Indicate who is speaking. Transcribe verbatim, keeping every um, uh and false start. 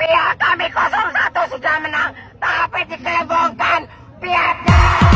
Speaker 1: Tarwiyah kami nol satu sudah menang, tapi dikelebongkan. Biadab.